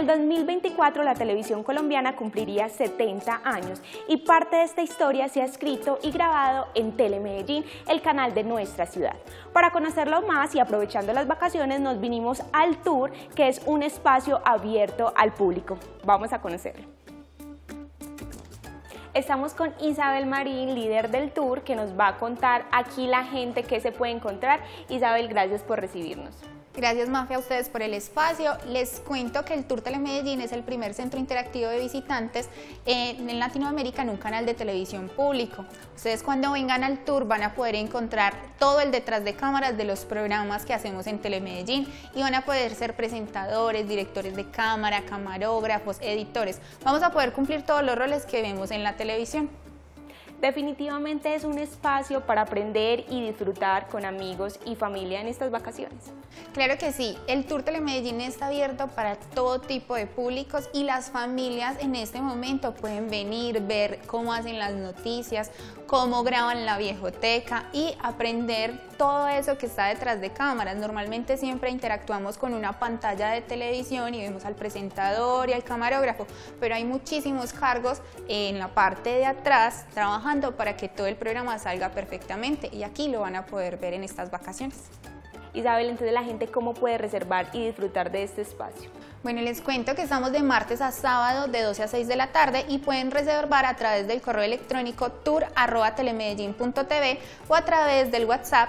el 2024 la televisión colombiana cumpliría 70 años y parte de esta historia se ha escrito y grabado en Telemedellín, el canal de nuestra ciudad. Para conocerlo más y aprovechando las vacaciones nos vinimos al tour, que es un espacio abierto al público. Vamos a conocerlo. Estamos con Isabel Marín, líder del tour, que nos va a contar aquí la gente qué se puede encontrar. Isabel, gracias por recibirnos. Gracias, Mafe, a ustedes por el espacio. Les cuento que el Tour Telemedellín es el primer centro interactivo de visitantes en Latinoamérica en un canal de televisión público. Ustedes cuando vengan al tour van a poder encontrar todo el detrás de cámaras de los programas que hacemos en Telemedellín y van a poder ser presentadores, directores de cámara, camarógrafos, editores. Vamos a poder cumplir todos los roles que vemos en la televisión. Definitivamente es un espacio para aprender y disfrutar con amigos y familia en estas vacaciones. Claro que sí, el Tour Telemedellín está abierto para todo tipo de públicos y las familias en este momento pueden venir, ver cómo hacen las noticias, cómo graban la viejoteca y aprender todo eso que está detrás de cámaras. Normalmente siempre interactuamos con una pantalla de televisión y vemos al presentador y al camarógrafo, pero hay muchísimos cargos en la parte de atrás trabajando para que todo el programa salga perfectamente y aquí lo van a poder ver en estas vacaciones. Isabel, entonces la gente ¿cómo puede reservar y disfrutar de este espacio? Bueno, les cuento que estamos de martes a sábado de 12 a 6 de la tarde y pueden reservar a través del correo electrónico tour@telemedellin.tv o a través del WhatsApp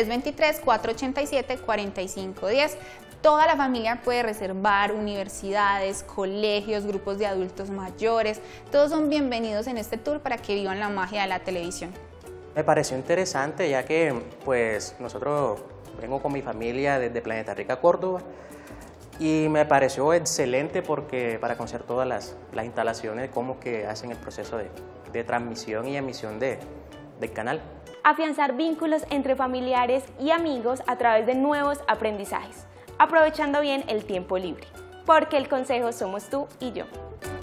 323-487-4510. Toda la familia puede reservar, universidades, colegios, grupos de adultos mayores, todos son bienvenidos en este tour para que vivan la magia de la televisión. Me pareció interesante ya que pues nosotros vengo con mi familia desde Planeta Rica, Córdoba, y me pareció excelente porque para conocer todas las instalaciones, cómo que hacen el proceso de transmisión y emisión del canal. Afianzar vínculos entre familiares y amigos a través de nuevos aprendizajes, aprovechando bien el tiempo libre, porque el consejo somos tú y yo.